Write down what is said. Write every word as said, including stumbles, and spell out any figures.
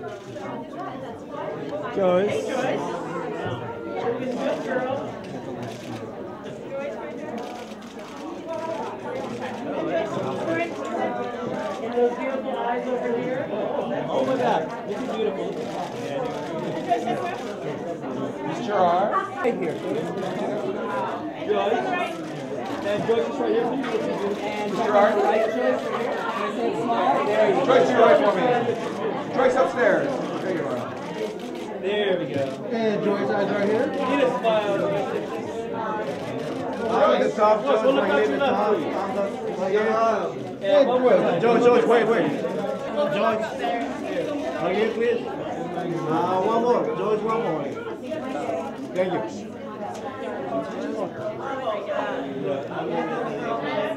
Joyce. Hey, Joyce. Looking good, girl. And those beautiful eyes over here. Oh my God, this is beautiful. Miss Giraud. Right here. Joyce. And Joyce is right here. And Giraud. Right, Joyce. There you go. Joyce, you're right for me. Joyce upstairs. There you are. There we go. And Joyce, eyes right here. Need a smile. Joyce, the top. Joyce, Joyce, we'll look right up here. to The left, top. please. Thumbs up. Right here. Yeah, one more time. Joyce, Joyce, wait, wait. Joyce. Right here, please. Uh, one more. Joyce, one more. Thank you.